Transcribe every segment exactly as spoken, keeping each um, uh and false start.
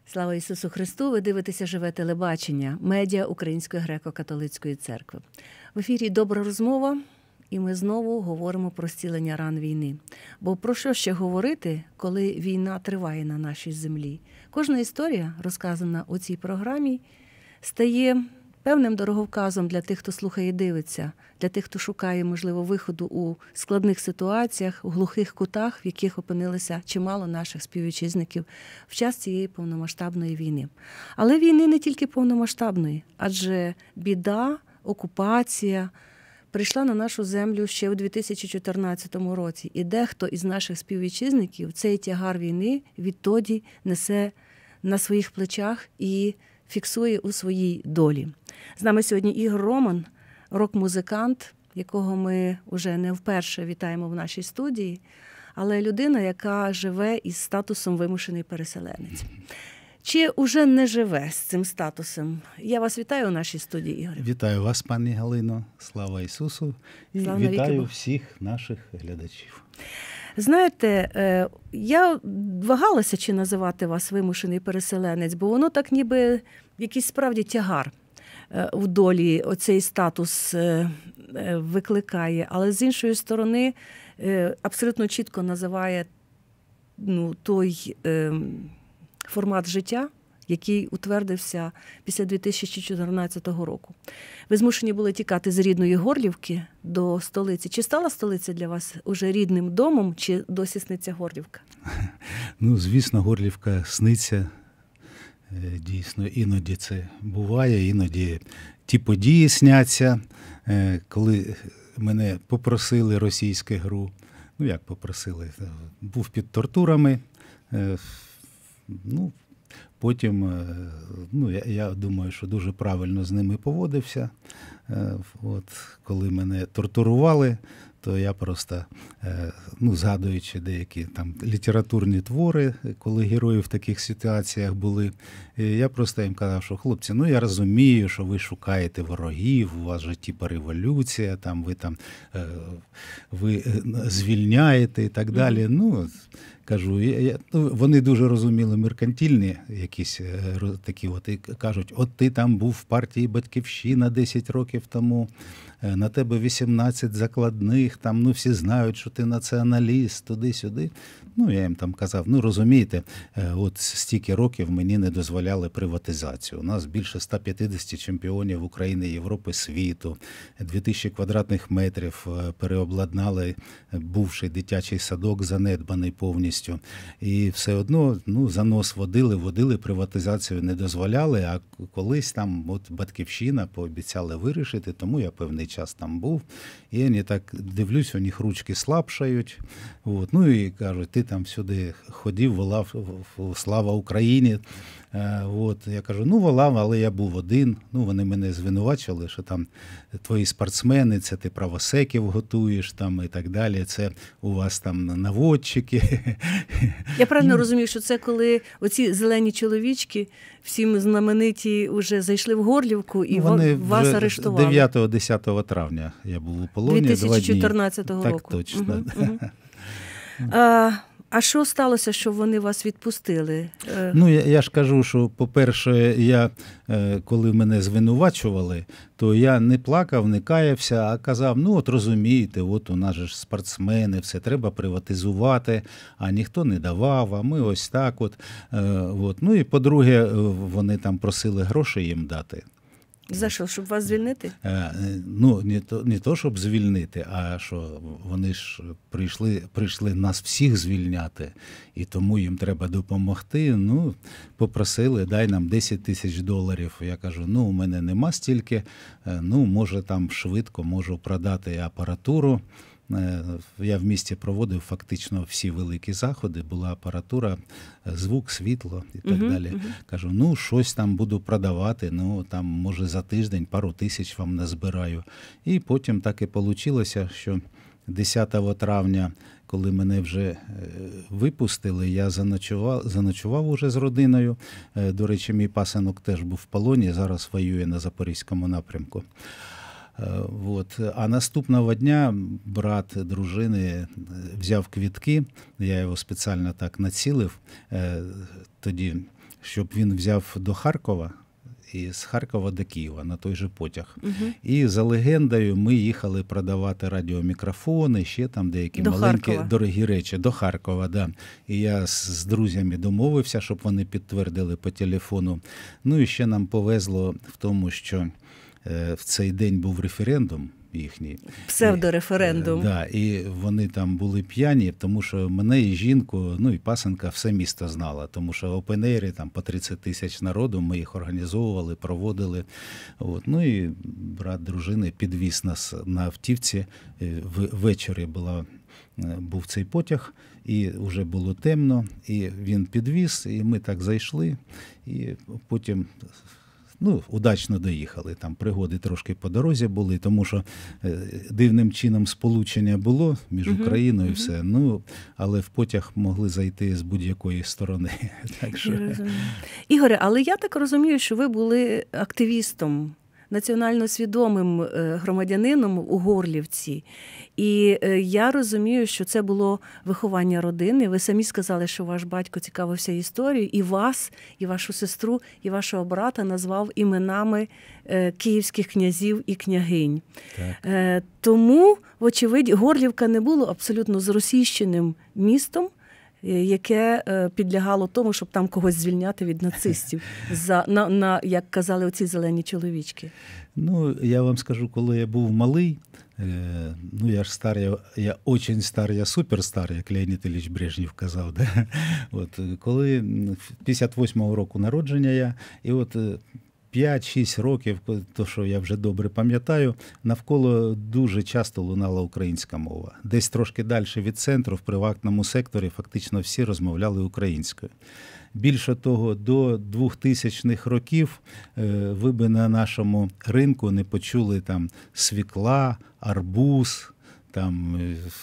Слава Ісусу Христу! Ви дивитеся «Живе телебачення», медіа Української греко-католицької церкви. В ефірі «Добра розмова», і ми знову говоримо про зцілення ран війни. Бо про що ще говорити, коли війна триває на нашій землі? Кожна історія, розказана у цій програмі, стає певним дороговказом для тих, хто слухає і дивиться, для тих, хто шукає, можливо, виходу у складних ситуаціях, у глухих кутах, в яких опинилися чимало наших співвітчизників в час цієї повномасштабної війни. Але війни не тільки повномасштабної, адже біда, окупація прийшла на нашу землю ще у дві тисячі чотирнадцятому році. І дехто із наших співвітчизників цей тягар війни відтоді несе на своїх плечах і фіксує у своїй долі. З нами сьогодні Ігор Роман, рок-музикант, якого ми вже не вперше вітаємо в нашій студії, але людина, яка живе із статусом вимушений переселенець. Чи уже не живе з цим статусом? Я вас вітаю у нашій студії, Ігор. Вітаю вас, пані Галино. Слава Ісусу. І Слава вітаю всіх наших глядачів. Знаєте, я вагалася, чи називати вас вимушений переселенець, бо воно так ніби якийсь справді тягар в долі оцей статус викликає. Але з іншої сторони абсолютно чітко називає ну, той формат життя, який утвердився після дві тисячі чотирнадцятого року. Ви змушені були тікати з рідної Горлівки до столиці. Чи стала столиця для вас уже рідним домом, чи досі сниться Горлівка? Ну, звісно, Горлівка сниться. Дійсно, іноді це буває, іноді ті події сняться. Коли мене попросили російську гру, ну як попросили, був під тортурами, ну, потім, ну, я, я думаю, що дуже правильно з ними поводився. От, коли мене тортурували, то я просто, ну, згадуючи деякі там літературні твори, коли герої в таких ситуаціях були, я просто їм казав, що хлопці, ну я розумію, що ви шукаєте ворогів, у вас же типа революція, там ви там ви звільняєте і так далі. Ну, кажу, я, ну, вони дуже розуміли меркантильні якісь такі, от, і кажуть, от ти там був в партії «Батьківщина» десять років тому, на тебе вісімнадцять закладних, там, ну, всі знають, що ти націоналіст, туди-сюди. Ну, я їм там казав, ну, розумієте, от стільки років мені не дозволяли приватизацію. У нас більше ста п'ятдесят чемпіонів України, Європи, світу, дві тисячі квадратних метрів переобладнали бувший дитячий садок, занедбаний повністю. І все одно, ну, за нос водили, водили, приватизацію не дозволяли, а колись там от «Батьківщина» пообіцяли вирішити, тому я певний час там був. І я не так дивлюсь, у них ручки слабшають. От. Ну і кажуть, ти там сюди ходив, волав «Слава Україні». От. Я кажу, ну волав, але я був один. Ну, вони мене звинувачили, що там твої спортсмени, це ти правосеків готуєш там і так далі, це у вас там наводчики. Я правильно розумію, що це коли оці зелені чоловічки, всім знамениті, вже зайшли в Горлівку і вони вас арештували. дев'ятого-десятого травня я був у полоні. дві тисячі чотирнадцятого року. Так, точно. Угу, угу. А, а що сталося, що вони вас відпустили? Ну, я, я ж кажу, що, по-перше, я, коли мене звинувачували, то я не плакав, не каявся, а казав, ну, от розумієте, от у нас же ж спортсмени, все треба приватизувати, а ніхто не давав, а ми ось так от. от. Ну, і, по-друге, вони там просили гроші їм дати. За що? Щоб вас звільнити? Ну, не то, не то, щоб звільнити, а що вони ж прийшли, прийшли нас всіх звільняти, і тому їм треба допомогти. Ну, попросили, дай нам десять тисяч доларів. Я кажу, ну, у мене нема стільки, ну, може там швидко можу продати апаратуру. Я в місті проводив фактично всі великі заходи, була апаратура, звук, світло і так uh-huh, далі. Uh-huh. Кажу, ну, щось там буду продавати, ну, там, може, за тиждень пару тисяч вам назбираю. І потім так і вийшло, що десятого травня, коли мене вже випустили, я заночував, заночував уже з родиною. До речі, мій пасенок теж був в полоні, зараз воює на Запорізькому напрямку. Вот. А наступного дня брат дружини взяв квітки, я його спеціально так націлив, тоді щоб він взяв до Харкова, і з Харкова до Києва на той же потяг. Угу. І за легендою ми їхали продавати радіомікрофони, ще там деякі до маленькі Харкова. Дорогі речі. До Харкова, да. І я з, з друзями домовився, щоб вони підтвердили по телефону. Ну і ще нам повезло в тому, що е, в цей день був референдум їхній. Псевдореферендум. І, да, і вони там були п'яні, тому що мене і жінку, ну і пасенка все місто знало, тому що опен-ейри там по тридцять тисяч народу, ми їх організовували, проводили. От. Ну і брат дружини підвіз нас на автівці, ввечері була, був цей потяг, і вже було темно, і він підвіз, і ми так зайшли, і потім... Ну, удачно доїхали, там пригоди трошки по дорозі були, тому що е, дивним чином сполучення було між uh-huh. Україною і все, uh-huh. ну, але в потяг могли зайти з будь-якої сторони. Так що... Ігоре, але я так розумію, що ви були активістом, національно свідомим громадянином у Горлівці. І я розумію, що це було виховання родини. Ви самі сказали, що ваш батько цікавився історією, і вас, і вашу сестру, і вашого брата назвав іменами київських князів і княгинь. Так. Тому, вочевидь, Горлівка не було абсолютно зросійщеним містом, яке підлягало тому, щоб там когось звільняти від нацистів, за, на, на, як казали оці зелені чоловічки. Ну, я вам скажу, коли я був малий, е, ну, я ж стар, я, я очень стар, я суперстар, як Леонід Ілліч Брежнєв казав. Да? От, коли п'ятдесят восьмого року народження я, і от п'ять-шість років, то, що я вже добре пам'ятаю, навколо дуже часто лунала українська мова. Десь трошки далі від центру, в приватному секторі, фактично всі розмовляли українською. Більше того, до двохтисячних років ви би на нашому ринку не почули там свікла, арбуз, там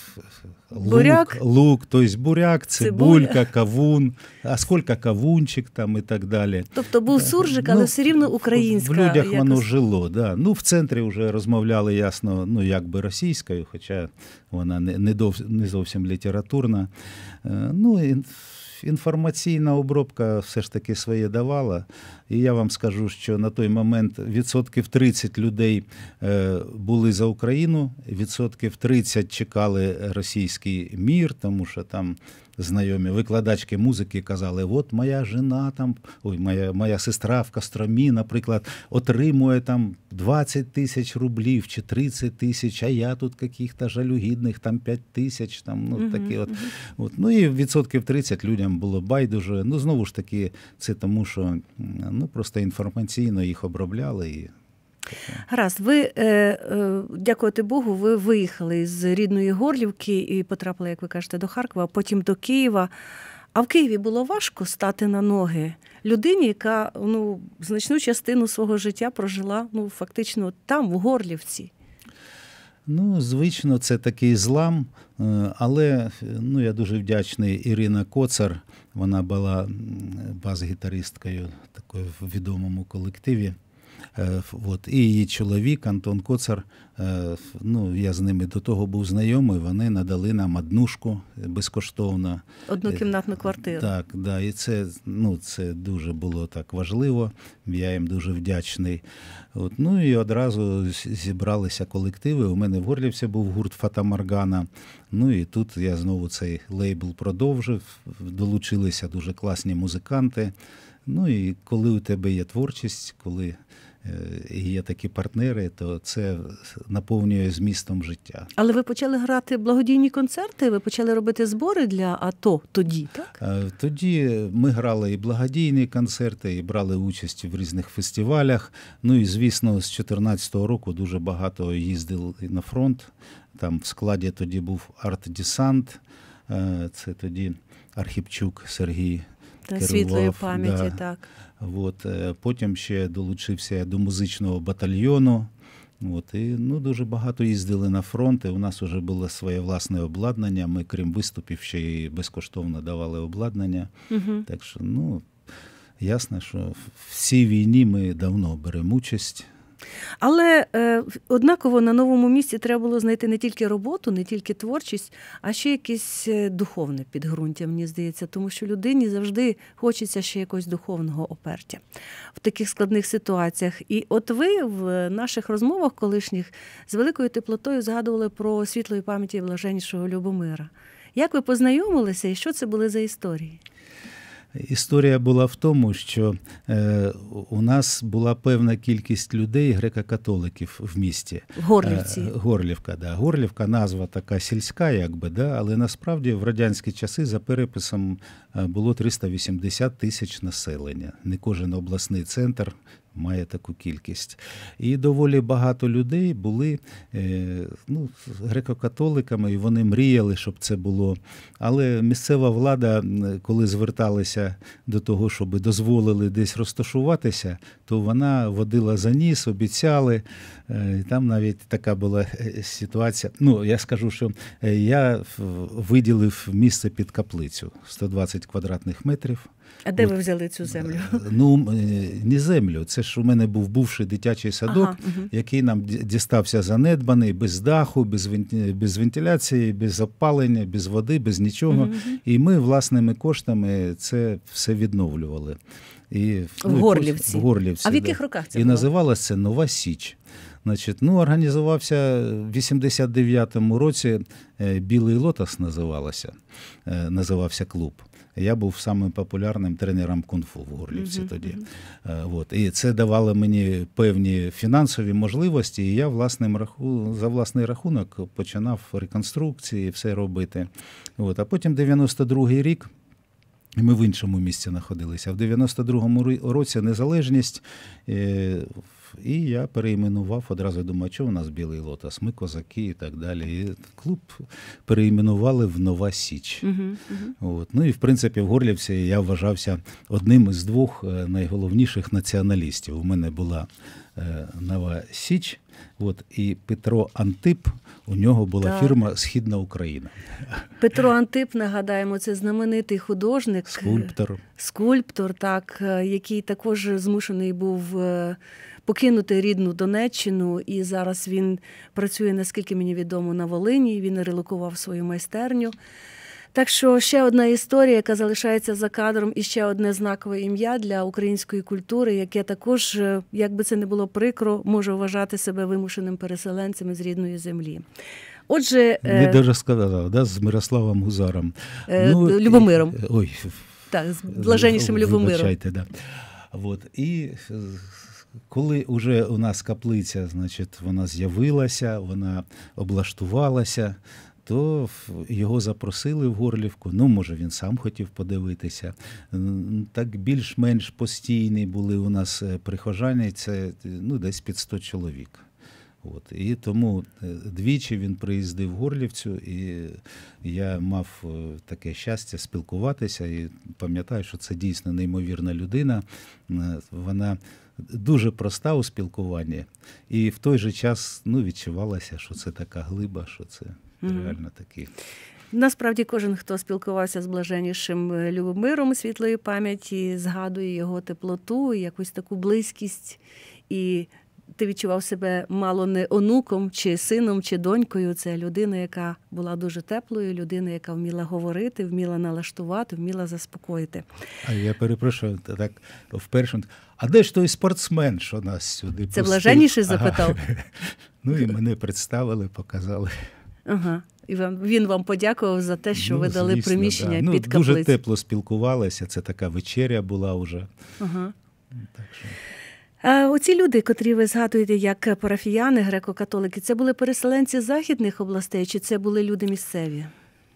буряк. лук, лук, тобто буряк, цибулька, цибуля. Кавун, а скільки кавунчик там і так далі. Тобто був суржик, але ну, все рівно українська. В людях якось... воно жило, да. Ну, в центрі вже розмовляли, ясно, ну, якби російською, хоча вона не, не, дов, не зовсім літературна. Ну, і інформаційна обробка все ж таки своє давала. І я вам скажу, що на той момент відсотків тридцять людей були за Україну, відсотків тридцять чекали російський мір, тому що там знайомі викладачки музики казали, от моя жена там, ой, моя, моя сестра в Костромі, наприклад, отримує там двадцять тисяч рублів чи тридцять тисяч, а я тут каких-то жалюгідних там п'ять тисяч, там, ну, uh-huh, такі от. Uh-huh. От. Ну, і відсотків тридцять людям було байдуже. Ну, знову ж таки, це тому, що, ну, просто інформаційно їх обробляли і Гаразд, ви, е, е, дякувати Богу, ви виїхали з рідної Горлівки і потрапили, як ви кажете, до Харкова, а потім до Києва. А в Києві було важко стати на ноги людині, яка, ну, значну частину свого життя прожила, ну, фактично там, в Горлівці. Ну, звично, це такий злам, але, ну, я дуже вдячний Ірина Коцар, вона була бас-гітаристкою такої в відомому колективі. От. І її чоловік Антон Коцар, ну, я з ними до того був знайомий, вони надали нам однушку безкоштовно. Однокімнатну квартиру. Так, да, і це, ну, це дуже було так важливо, я їм дуже вдячний. От. Ну і одразу зібралися колективи, у мене в Горлівці був гурт Фата-Моргана, ну і тут я знову цей лейбл продовжив, долучилися дуже класні музиканти. Ну і коли у тебе є творчість, коли є такі партнери, то це наповнює змістом життя. Але ви почали грати благодійні концерти, ви почали робити збори для АТО тоді, так? Тоді ми грали і благодійні концерти, і брали участь в різних фестивалях. Ну і, звісно, з чотирнадцятого року дуже багато їздили на фронт. Там в складі тоді був арт-десант, це тоді Архіпчук Сергій. Та світлої пам'яті, да. Так. От, потім ще долучився до музичного батальйону. От, і, ну, дуже багато їздили на фронт, і у нас вже було своє власне обладнання. Ми, крім виступів, ще й безкоштовно давали обладнання. Угу. Так що, ну, ясно, що в цій війні ми давно беремо участь. Але е, однаково на новому місці треба було знайти не тільки роботу, не тільки творчість, а ще якесь духовне підґрунтя, мені здається, тому що людині завжди хочеться ще якогось духовного опертя в таких складних ситуаціях. І от ви в наших розмовах колишніх з великою теплотою згадували про світлої пам'яті блаженнішого Любомира. Як ви познайомилися і що це були за історії? Історія була в тому, що е, у нас була певна кількість людей, греко-католиків в місті. В Горлівці. Е, Горлівка, да. Горлівка, назва така сільська, якби, да, але насправді в радянські часи за переписом було триста вісімдесят тисяч населення. Не кожен обласний центр має таку кількість. І доволі багато людей були е, ну, греко-католиками, і вони мріяли, щоб це було. Але місцева влада, коли зверталися до того, щоб дозволили десь розташуватися, то вона водила за ніс, обіцяли. Е, там навіть така була ситуація. Ну, я скажу, що я виділив місце під каплицю, сто двадцять квадратних метрів. А де ви взяли цю землю? Ну, не землю. Це ж у мене був бувший дитячий садок, ага, угу. який нам дістався занедбаний, без даху, без, без вентиляції, без опалення, без води, без нічого. Угу. І ми власними коштами це все відновлювали. І, в ну, Горлівці? В Горлівці, а в яких да. роках це І було? називалося це Нова Січ. Значить, ну, організувався в вісімдесят дев'ятому році, Білий Лотос називалося, називався клуб. Я був самим популярним тренером кунг-фу в Горлівці uh-huh, тоді. Uh-huh. От. І це давало мені певні фінансові можливості, і я власним раху... за власний рахунок починав реконструкції, все робити. От. А потім дев'яносто другий рік, ми в іншому місці знаходилися. В дев'яносто другому році незалежність, і я переіменував, одразу думаю, що у нас Білий Лотос, ми козаки і так далі. І клуб переіменували в Нова Січ. Uh-huh, uh-huh. От. Ну і, в принципі, в Горлівці я вважався одним із двох найголовніших націоналістів. У мене була Нова Січ, от, і Петро Антип, у нього була так. фірма «Східна Україна». Петро Антип, нагадаємо, це знаменитий художник. Скульптор. Скульптор, так, який також змушений був покинути рідну Донеччину, і зараз він працює, наскільки мені відомо, на Волині, він релокував свою майстерню. Так що ще одна історія, яка залишається за кадром, і ще одне знакове ім'я для української культури, яке також, як би це не було прикро, може вважати себе вимушеним переселенцем з рідної землі. Отже, ви даже сказали, да, з Мирославом Гузаром. Е, ну, Любомиром. Ой, так, з блаженнішим Любомиром. Вибачайте, да. От, і коли вже у нас каплиця, значить, вона з'явилася, вона облаштувалася, то його запросили в Горлівку. Ну, може, він сам хотів подивитися. Так більш-менш постійні були у нас прихожани, це ну, десь під сто чоловік. От. І тому двічі він приїздив в Горлівцю, і я мав таке щастя спілкуватися, і пам'ятаю, що це дійсно неймовірна людина. Вона дуже проста у спілкуванні, і в той же час ну, відчувалося, що це така глиба, що це mm-hmm. реально такі. Насправді кожен, хто спілкувався з блаженнішим Любомиром світлої пам'яті, згадує його теплоту, якусь таку близькість, і ти відчував себе мало не онуком, чи сином, чи донькою. Це людина, яка була дуже теплою, людина, яка вміла говорити, вміла налаштувати, вміла заспокоїти. А я перепрошую, так вперше, а де ж той спортсмен, що нас сюди пустив? Це блаженніший запитав? Ага. Ну і мене представили, показали. Ага. І вам, він вам подякував за те, що ну, ви дали звісно, приміщення да. під ну, каплицю. Дуже тепло спілкувалися, це така вечеря була вже. Ага. Так що... А оці люди, котрі ви згадуєте як парафіяни, греко-католики, це були переселенці з західних областей, чи це були люди місцеві?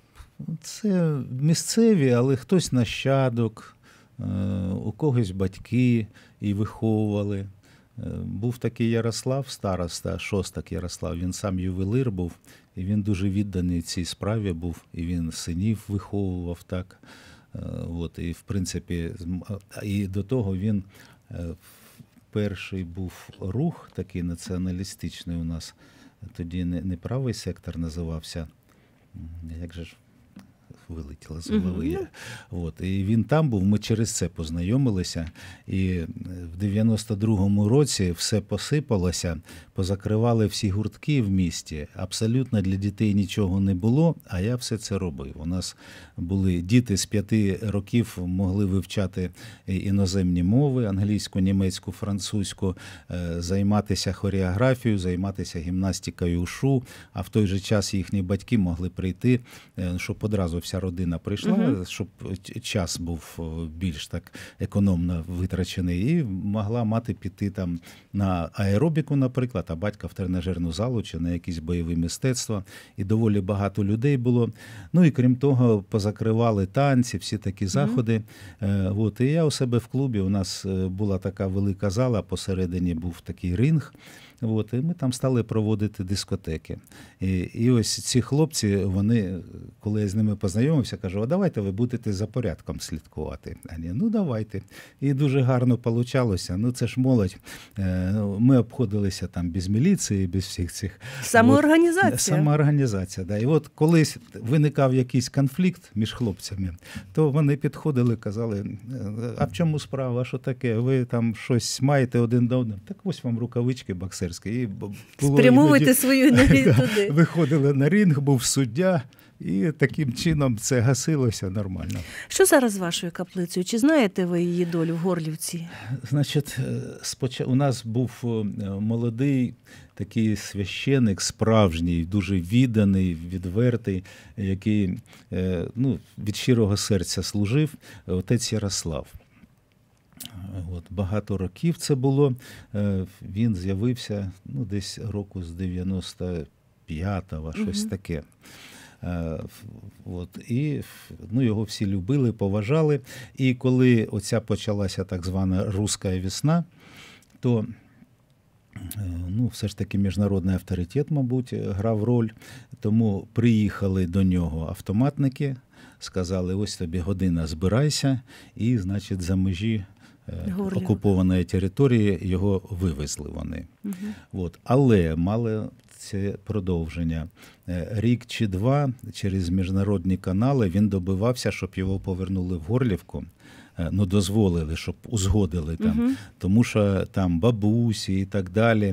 Це місцеві, але хтось нащадок, у когось батьки і виховували. Був такий Ярослав, староста, Шостак Ярослав, він сам ювелир був, і він дуже відданий цій справі був, і він синів виховував так. От, і, в принципі, і до того він, перший був рух такий націоналістичний у нас, тоді не, не правий сектор називався, як же ж, вилетіло з голови. Mm-hmm. От, і він там був, ми через це познайомилися. І в дев'яносто другому році все посипалося, позакривали всі гуртки в місті. Абсолютно для дітей нічого не було, а я все це робив. У нас були діти з п'яти років, могли вивчати іноземні мови, англійську, німецьку, французьку, займатися хореографією, займатися гімнастикою ушу, а в той же час їхні батьки могли прийти, щоб одразу вся родина прийшла, uh-huh. щоб час був більш так економно витрачений, і могла мати піти там на аеробіку, наприклад, а батька в тренажерну залу чи на якісь бойові мистецтва. І доволі багато людей було. Ну і крім того, позакривали танці, всі такі заходи. Uh-huh. От, і я у себе в клубі, у нас була така велика зала, посередині був такий ринг. От, і ми там стали проводити дискотеки. І, і ось ці хлопці, вони, коли я з ними познайомився, кажу, а давайте ви будете за порядком слідкувати. А ні, ну давайте. І дуже гарно получалося. Ну це ж молодь. Ми обходилися там без міліції, без всіх цих... Самоорганізація. От, самоорганізація, да. І от колись виникав якийсь конфлікт між хлопцями, то вони підходили, казали, а в чому справа, що таке? Ви там щось маєте один до одного? Так ось вам рукавички боксерські. І спрямовуйте іноді... свою енергію туди. Виходили на ринг, був суддя, і таким чином це гасилося нормально. Що зараз з вашою каплицею? Чи знаєте ви її долю в Горлівці? Значить, споч... у нас був молодий такий священик, справжній, дуже відданий, відвертий, який ну, від щирого серця служив, отець Ярослав. От, багато років це було. Він з'явився ну, десь року з дев'яносто п'ятого, щось угу. таке. От, і ну, його всі любили, поважали. І коли оця почалася так звана «Руська весна», то ну, все ж таки міжнародний авторитет, мабуть, грав роль. Тому приїхали до нього автоматники, сказали, ось тобі година, збирайся, і, значить, за межі Горлів. Окупованої території його вивезли вони. Угу. От. Але мали це продовження. Рік чи два через міжнародні канали він добивався, щоб його повернули в Горлівку. Ну, дозволили, щоб узгодили там, угу. тому що там бабусі і так далі.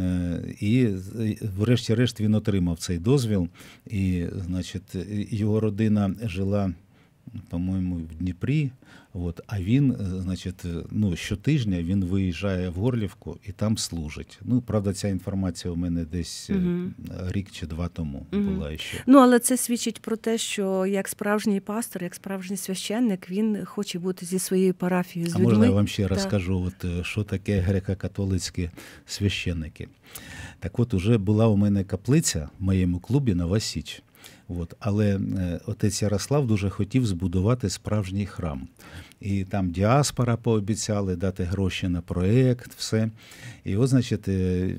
І врешті-решт він отримав цей дозвіл. І, значить, його родина жила, по-моєму, в Дніпрі. От, а він, значить, ну, щотижня він виїжджає в Горлівку і там служить. Ну, правда, ця інформація у мене десь угу. рік чи два тому угу. була ще. Ну, але це свідчить про те, що як справжній пастор, як справжній священник, він хоче бути зі своєю парафією, з людьми. А можна я вам ще розкажу, от, що таке греко-католицькі священники? Так от, уже була у мене каплиця в моєму клубі «Нова Січ». От, але отець Ярослав дуже хотів збудувати справжній храм. І там діаспора пообіцяли дати гроші на проєкт, все. І от, значить,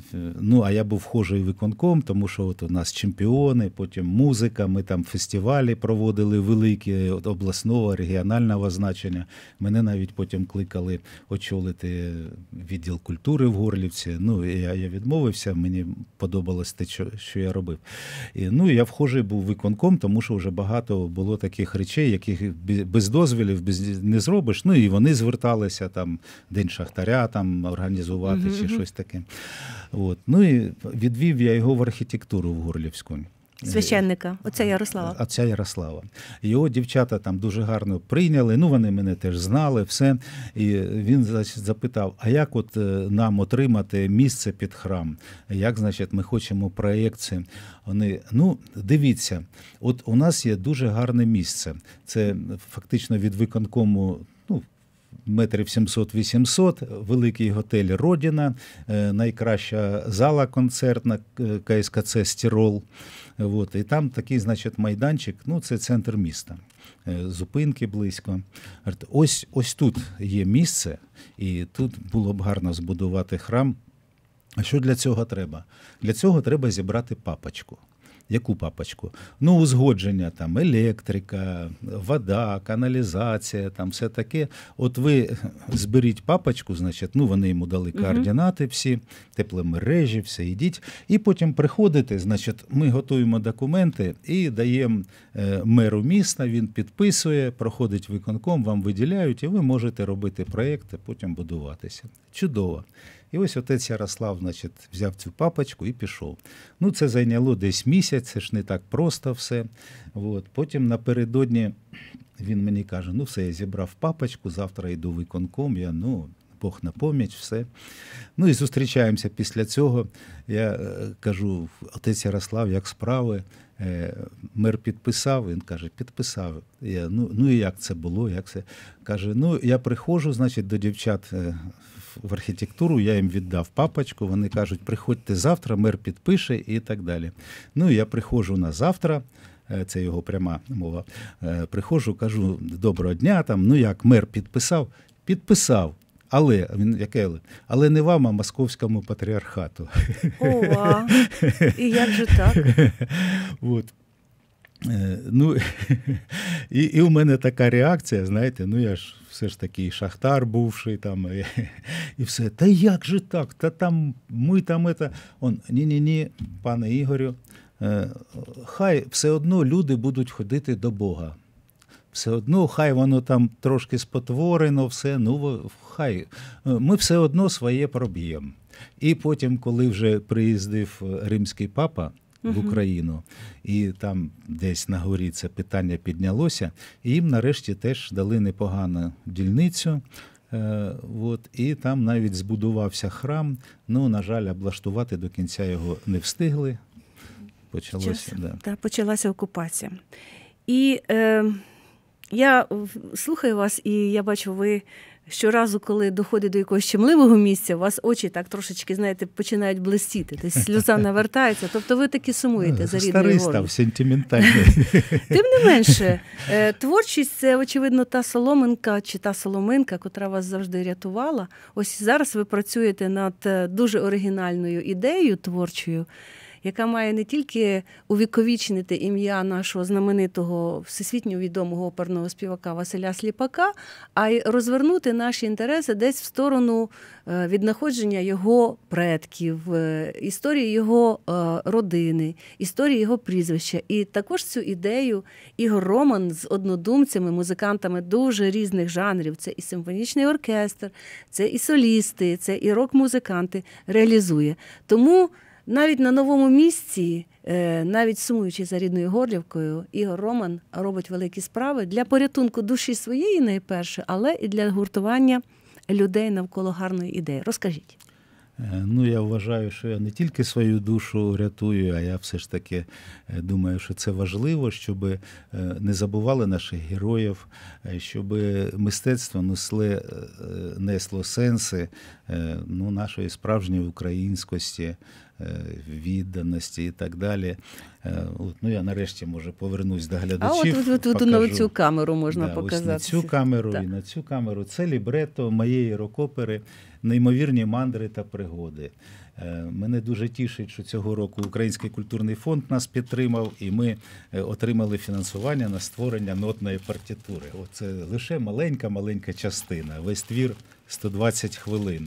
ну, а я був вхожий виконком, тому що от у нас чемпіони, потім музика, ми там фестивалі проводили великі, обласного, регіонального значення. Мене навіть потім кликали очолити відділ культури в Горлівці. Ну, я, я відмовився, мені подобалось те, що, що я робив. І, ну, я вхожий був виконком, тому що вже багато було таких речей, яких без дозволів, без не зробиш. Ну, і вони зверталися, там, День Шахтаря там організувати uh-huh. чи щось таке. От. Ну, і відвів я його в архітектуру в Горлівську. Священника, отця Ярослава. Отця Ярослава. Його дівчата там дуже гарно прийняли, ну, вони мене теж знали, все. І він, значить, запитав, а як от нам отримати місце під храм? Як, значить, ми хочемо проєкцію? Вони, ну, дивіться, от у нас є дуже гарне місце. Це фактично від виконкому, ну, метрів сімсот-вісімсот, великий готель «Родина», найкраща зала концертна ка ес ка це «Стирол». От, і там такий, значить, майданчик, ну, це центр міста, зупинки близько. Ось, ось тут є місце, і тут було б гарно збудувати храм. А що для цього треба? Для цього треба зібрати папочку. Яку папочку? Ну, узгодження, там, електрика, вода, каналізація, там, все таке. От ви зберіть папочку, значить, ну, вони йому дали координати всі, тепломережі, все, йдіть. І потім приходите, значить, ми готуємо документи і даємо е, меру міста, він підписує, проходить виконком, вам виділяють, і ви можете робити проєкти, потім будуватися. Чудово. І ось отець Ярослав, значить, взяв цю папочку і пішов. Ну, це зайняло десь місяць, це ж не так просто все. От. Потім напередодні він мені каже, ну все, я зібрав папочку, завтра йду в виконком, я, ну, Бог на поміч, все. Ну і зустрічаємося після цього. Я е, кажу, отець Ярослав, як справи? Е, мер підписав, він каже, підписав. Я, ну, ну і як це було, як це? Каже, ну я приходжу, значить, до дівчат е, в архітектуру, я їм віддав папочку, вони кажуть, приходьте завтра, мер підпише і так далі. Ну я приходжу на завтра, це його пряма мова, приходжу, кажу, доброго дня, там, ну як, мер підписав? Підписав. Але, він яке, але не вам, а московському патріархату. Ова, і як же так? От. Ну, і, і у мене така реакція, знаєте, ну я ж все ж таки шахтар бувший там, і, і все, та як же так, та там, ми там, это, он, ні-ні-ні, пане Ігорю, хай все одно люди будуть ходити до Бога. Все одно, хай воно там трошки спотворено, все, ну, хай, ми все одно своє проб'ємо. І потім, коли вже приїздив римський папа в Україну, і там десь на горі це питання піднялося, і їм нарешті теж дали непогану дільницю, е, от, і там навіть збудувався храм, ну, на жаль, облаштувати до кінця його не встигли. Почалося, да. Та, почалася окупація. І е, я слухаю вас, і я бачу, ви щоразу, коли доходить до якогось щемливого місця, у вас очі так трошечки, знаєте, починають блистіти, десь сльоза навертається. Тобто ви таки сумуєте за рідною горою. Старий став, сентиментальний. Тим не менше, творчість – це, очевидно, та соломинка чи та соломинка, котра вас завжди рятувала. Ось зараз ви працюєте над дуже оригінальною ідеєю творчою, яка має не тільки увіковічнити ім'я нашого знаменитого всесвітньо відомого оперного співака Василя Сліпака, а й розвернути наші інтереси десь в сторону віднаходження його предків, історії його родини, історії його прізвища. І також цю ідею Ігор Роман з однодумцями, музикантами дуже різних жанрів, це і симфонічний оркестр, це і солісти, це і рок-музиканти, реалізує. Тому навіть на новому місці, навіть сумуючи за рідною Горлівкою, Ігор Роман робить великі справи для порятунку душі своєї найперше, але і для гуртування людей навколо гарної ідеї. Розкажіть. Ну, я вважаю, що я не тільки свою душу рятую, а я все ж таки думаю, що це важливо, щоб не забували наших героїв, щоб мистецтво несло, несло сенси, ну, нашої справжньої українськості, відданості і так далі. От, ну, я нарешті, може, повернусь до глядачів. А от, от, от на цю камеру можна да, показати. Ось на цю камеру так. І на цю камеру. Це лібрето моєї рок-опери «Неймовірні мандри та пригоди». Мене дуже тішить, що цього року Український культурний фонд нас підтримав, і ми отримали фінансування на створення нотної партитури. Це лише маленька-маленька частина. Весь твір сто двадцять хвилин.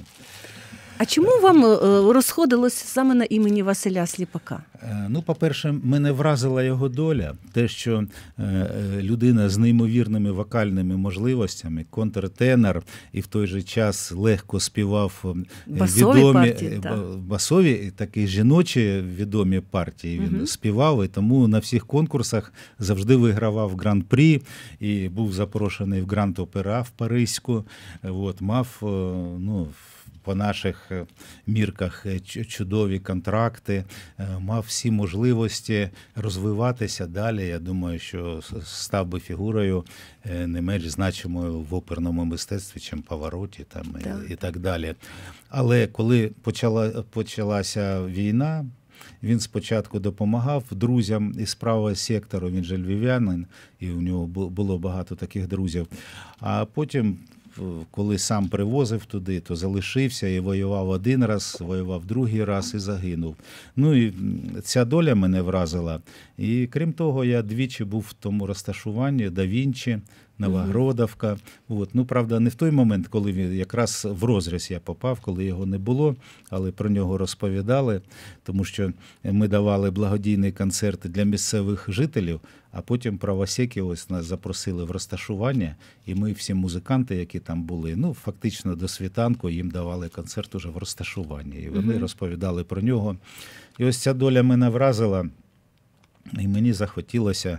А чому вам розходилось саме на імені Василя Сліпака? Ну, по-перше, мене вразила його доля. Те, що людина з неймовірними вокальними можливостями, контртенор, і в той же час легко співав басові відомі партії, басові, такі жіночі відомі партії він угу. співав, і тому на всіх конкурсах завжди вигравав гран-прі і був запрошений в Гранд-Опера в Паризьку. От, мав, ну, по наших мірках чудові контракти, мав всі можливості розвиватися далі. Я думаю, що став би фігурою не менш значимою в оперному мистецтві, чим Павароті там, так. І, і так далі. Але коли почала, почалася війна, він спочатку допомагав друзям із правого сектору, він же львів'янин, і у нього було багато таких друзів. А потім коли сам привозив туди, то залишився і воював один раз, воював другий раз і загинув. Ну і ця доля мене вразила. І крім того, я двічі був в тому розташуванні, да Вінчі, Новогродовка. От. Ну, правда, не в той момент, коли він якраз в розріз я попав, коли його не було, але про нього розповідали, тому що ми давали благодійні концерти для місцевих жителів, а потім правосеки ось нас запросили в розташування, і ми всі музиканти, які там були, ну, фактично до світанку їм давали концерт уже в розташуванні. І вони mm-hmm. розповідали про нього. І ось ця доля мене вразила, і мені захотілося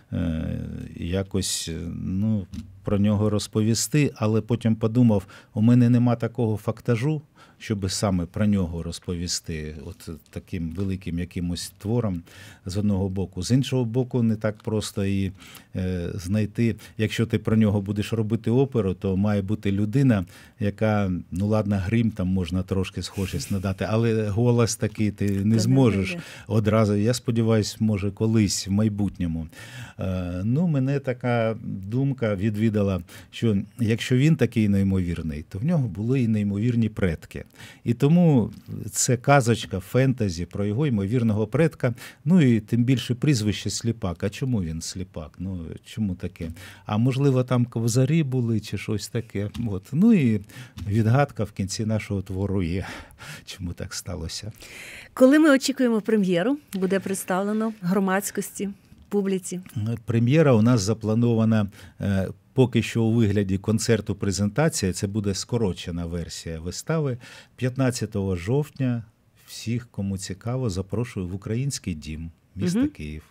якось, ну, про нього розповісти, але потім подумав, у мене нема такого фактажу, щоб саме про нього розповісти, от таким великим якимось твором з одного боку. З іншого боку, не так просто і е, знайти, якщо ти про нього будеш робити оперу, то має бути людина, яка, ну ладно, грим там можна трошки схожість надати, але голос такий ти не зможеш одразу. Я сподіваюся, може колись в майбутньому. Е, ну, мене така думка відвідала, що якщо він такий неймовірний, то в нього були і неймовірні предки. І тому це казочка, фентезі про його ймовірного предка, ну і тим більше прізвище Сліпак. А чому він Сліпак? Ну, чому таке? А можливо, там ковзарі були чи щось таке. От. Ну і відгадка в кінці нашого твору є, чому так сталося. Коли ми очікуємо прем'єру, буде представлено громадськості, публіці? Прем'єра у нас запланована поки що у вигляді концерту-презентації, це буде скорочена версія вистави. п'ятнадцятого жовтня всіх, кому цікаво, запрошую в Український дім, місто угу. Київ.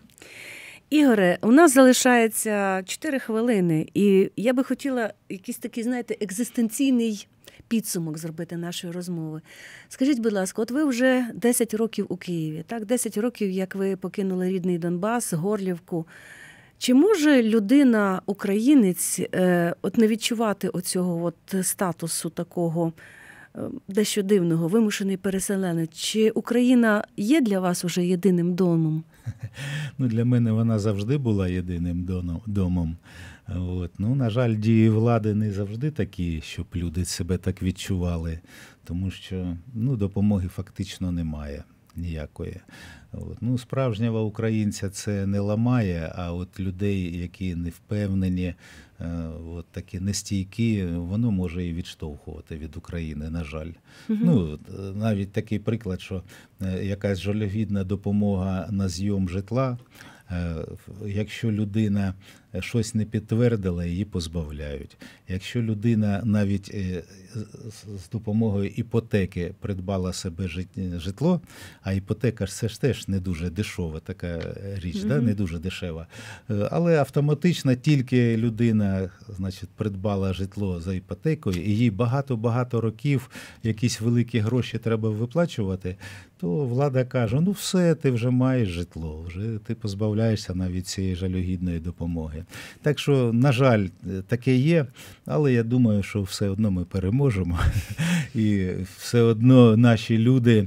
Ігоре, у нас залишається чотири хвилини, і я би хотіла якийсь такий, знаєте, екзистенційний підсумок зробити нашої розмови. Скажіть, будь ласка, от ви вже десять років у Києві, так? десять років, як ви покинули рідний Донбас, Горлівку. Чи може людина, українець, от не відчувати оцього от статусу такого дещо дивного, вимушений переселенець? Чи Україна є для вас уже єдиним домом? Ну, для мене вона завжди була єдиним домом. От. Ну, на жаль, дії влади не завжди такі, щоб люди себе так відчували, тому що, ну, допомоги фактично немає ніякої. От. Ну, справжнього українця це не ламає, а от людей, які не впевнені, от такі нестійкі, воно може і відштовхувати від України, на жаль. Угу. Ну, навіть такий приклад, що якась жалюгідна допомога на зйом житла, якщо людина щось не підтвердила, її позбавляють. Якщо людина навіть з допомогою іпотеки придбала себе житло, а іпотека ж це ж теж не дуже дешева така річ, mm-hmm. да? Не дуже дешева. Але автоматично тільки людина, значить, придбала житло за іпотекою, і їй багато-багато років якісь великі гроші треба виплачувати, то влада каже, ну все, ти вже маєш житло, вже ти позбавляєшся навіть цієї жалюгідної допомоги. Так що, на жаль, таке є, але я думаю, що все одно ми переможемо. І все одно наші люди,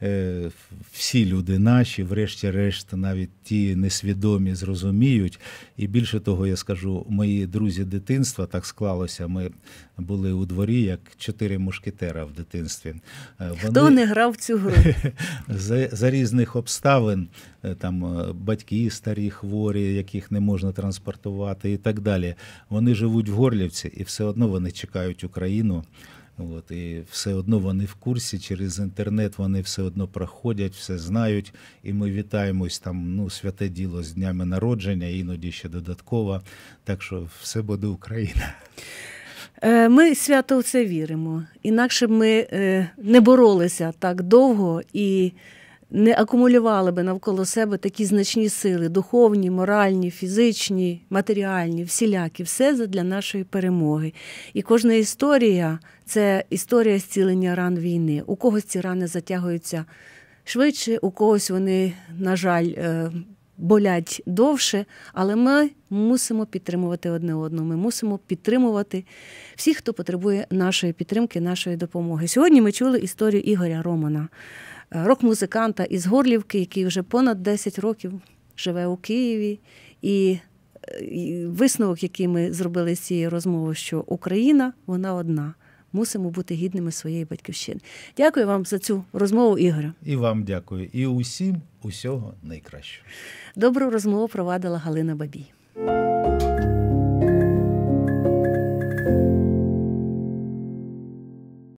всі люди наші, врешті-решт, навіть ті несвідомі, зрозуміють. І більше того, я скажу, мої друзі дитинства, так склалося, ми були у дворі, як чотири мушкетера в дитинстві. Вони... Хто не грав в цю гру? За, за різних обставин, там батьки старі, хворі, яких не можна транспортувати і так далі. Вони живуть в Горлівці, і все одно вони чекають Україну. От, і все одно вони в курсі, через інтернет вони все одно проходять, все знають, і ми вітаємось там, ну, святе діло з днями народження, іноді ще додатково, так що все буде Україна. Ми свято в це віримо, інакше б ми не боролися так довго і не акумулювали би навколо себе такі значні сили, духовні, моральні, фізичні, матеріальні, всілякі, все задля нашої перемоги. І кожна історія – це історія зцілення ран війни. У когось ці рани затягуються швидше, у когось вони, на жаль, болять довше, але ми мусимо підтримувати одне одного, ми мусимо підтримувати всіх, хто потребує нашої підтримки, нашої допомоги. Сьогодні ми чули історію Ігоря Романа, рок-музиканта із Горлівки, який вже понад десять років живе у Києві і висновок, який ми зробили з цієї розмови, що Україна, вона одна. Мусимо бути гідними своєї батьківщини. Дякую вам за цю розмову, Ігорю. І вам дякую. І усім усього найкращого. Добру розмову провадила Галина Бабій.